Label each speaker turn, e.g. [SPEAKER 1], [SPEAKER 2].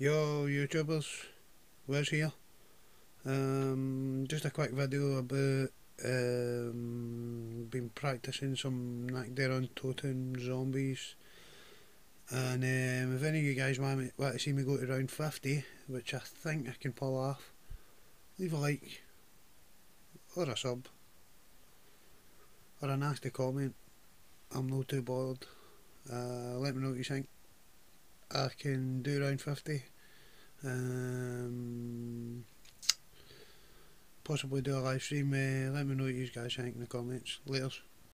[SPEAKER 1] Yo YouTubers, Wes here. Just a quick video about been practicing some Nacht der Untoten zombies, and if any of you guys want to see me go to round 50, which I think I can pull off, leave a like or a sub or a nasty comment. I'm no too bothered. Let me know what you think. I can do round 50. Possibly do a live stream. Let me know what you guys think in the comments. Laters.